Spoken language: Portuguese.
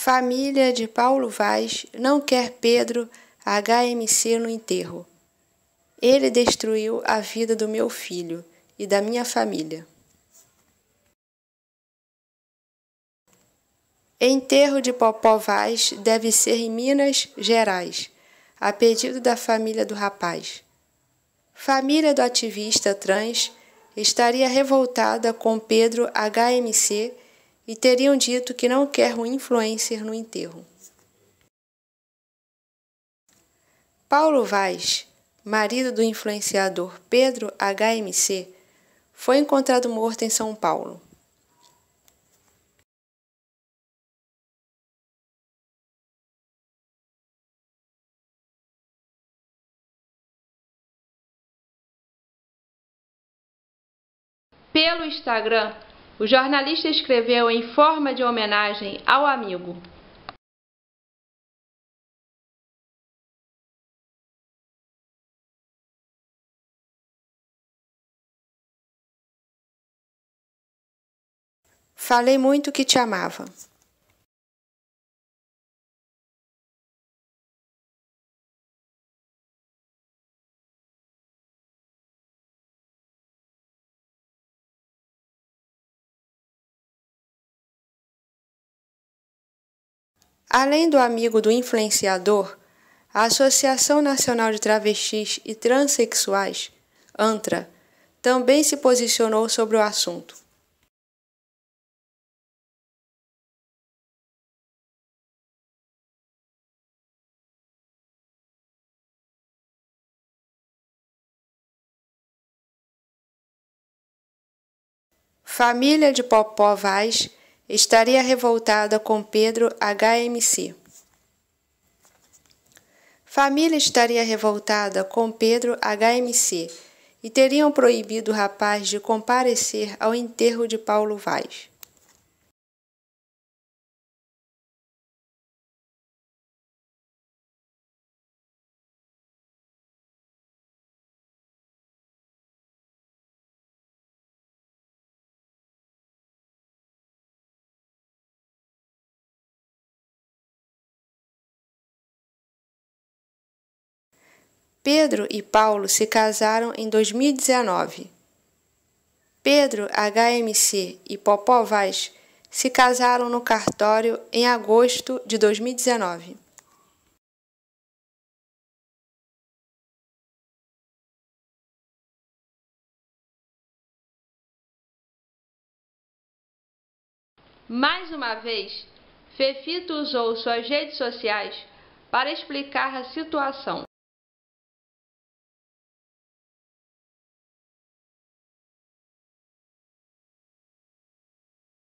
Família de Paulo Vaz não quer Pedro HMC no enterro. Ele destruiu a vida do meu filho e da minha família. Enterro de Popó Vaz deve ser em Minas Gerais, a pedido da família do rapaz. Família do ativista trans estaria revoltada com Pedro HMC e teriam dito que não quer um influencer no enterro. Paulo Vaz, marido do influenciador Pedro HMC, foi encontrado morto em São Paulo. Pelo Instagram, o jornalista escreveu em forma de homenagem ao amigo: Falei muito que te amava. Além do amigo do influenciador, a Associação Nacional de Travestis e Transsexuais, ANTRA, também se posicionou sobre o assunto. Família de Popó Vaz estaria revoltada com Pedro HMC. Família estaria revoltada com Pedro HMC e teriam proibido o rapaz de comparecer ao enterro de Paulo Vaz. Pedro e Paulo se casaram em 2019. Pedro HMC e Popó Vaz se casaram no cartório em agosto de 2019. Mais uma vez, Fefito usou suas redes sociais para explicar a situação.